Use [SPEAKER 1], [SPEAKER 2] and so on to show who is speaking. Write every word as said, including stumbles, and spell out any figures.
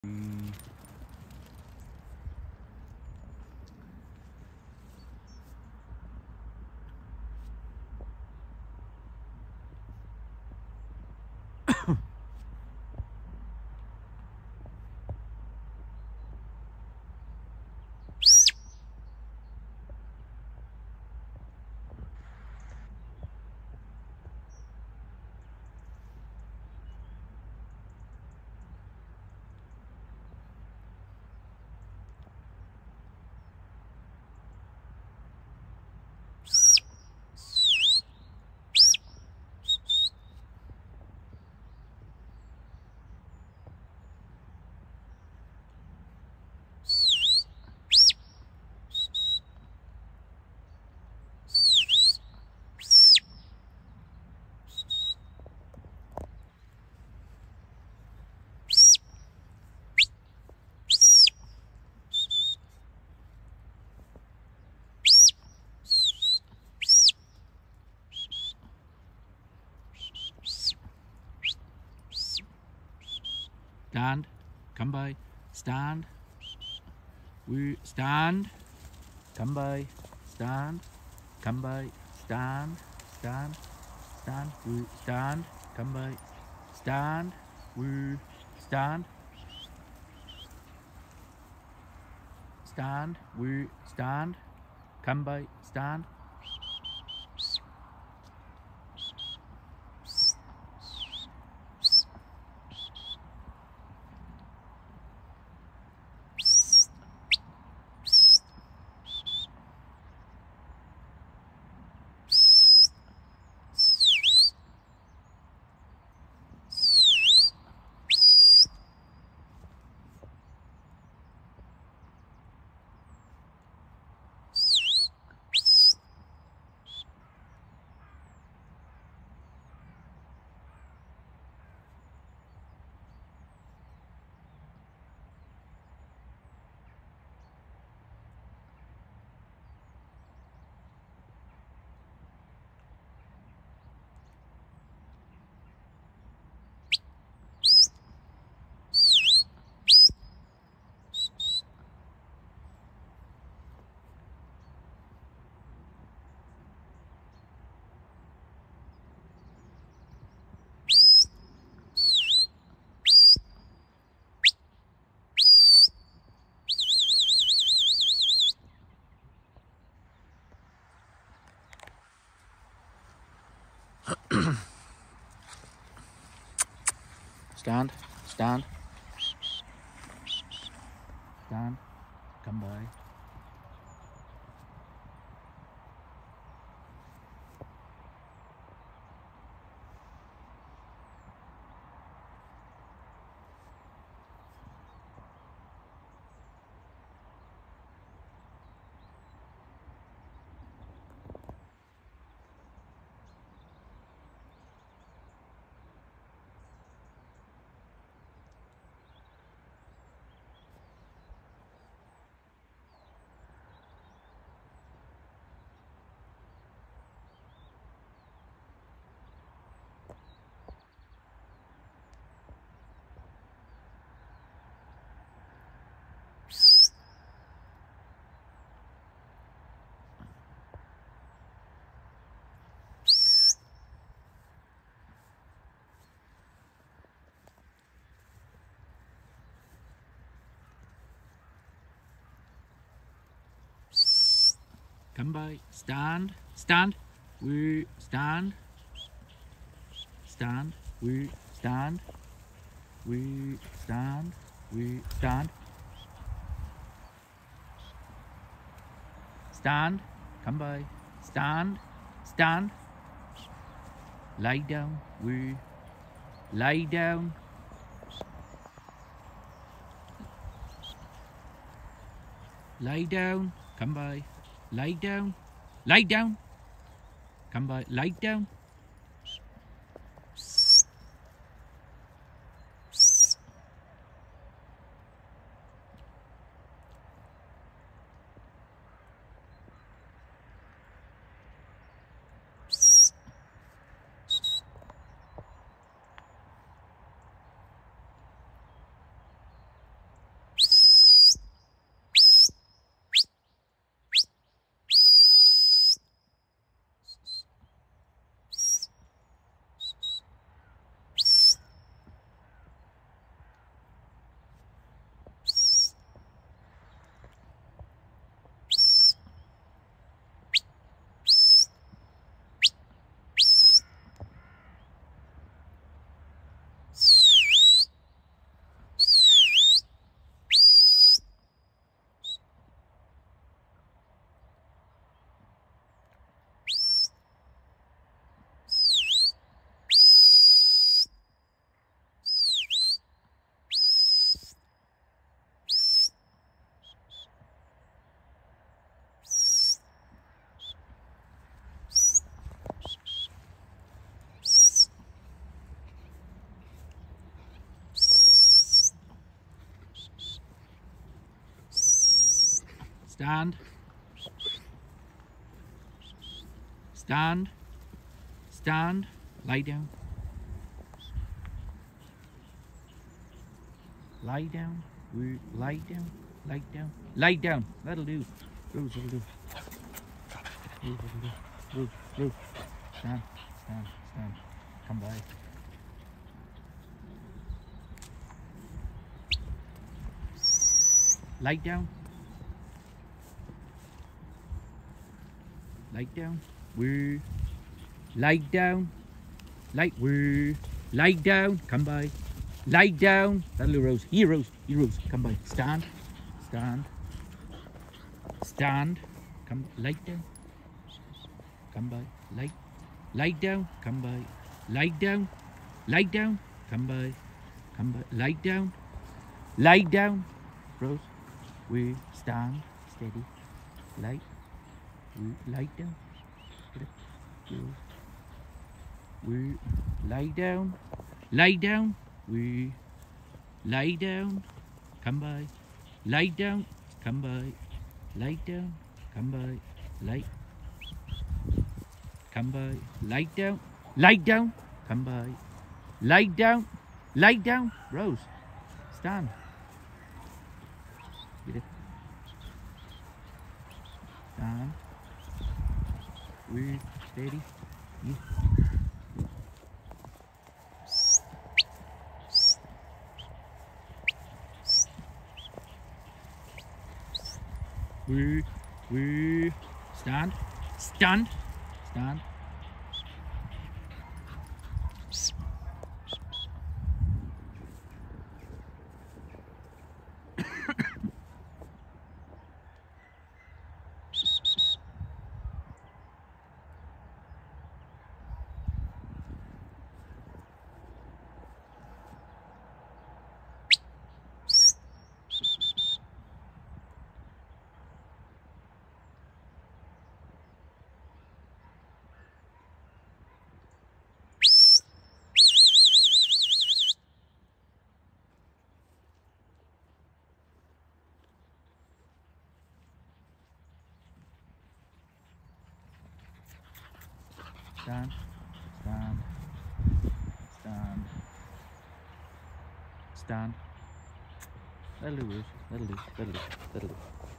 [SPEAKER 1] Mm. Stand, come by, stand, we stand, come by, stand, come by, stand, stand, stand, we stand, come by, stand, we stand, stand, we stand, come by, stand. Stand, stand, stand, come by. Come by, stand, stand, we stand, stand, we stand, we stand, we stand, stand, come by, stand, stand, lie down, we lie down, lie down, come by, lie down, lie down, come by, lie down. Stand. Stand. Stand. Lie down. Lie down. We lie down. Lie down. Lie down. That'll do. Rose, that'll do. Rose, that'll do. Rose, Rose. Stand. Stand. Stand. Come by. Lie down. Lie down. We lie down. Lie. We lie down. Come by. Lie down. That'll do, Rose. Here, Rose. Here, Rose. Come by. Stand. Stand. Stand. Come. Lie down. Come by. Lie. Lie down. Come by. Lie down. Lie down. Come by. Come by. Lie down. Lie down. Rose. We stand steady. Lie. We lie down. We lie down. Lie down. We lie down. Come by. Lie down. Come by. Lie down. Come by. Lie. Come by. Lie down. Lie down. Come by. Lie down. Lie down. Rose. Stand. Get it. Stand. We steady. Yeah. We, we, stand, stand, stand. Stand, stand, stand, stand. That'll do, Rose. That'll do, that'll do, that'll do.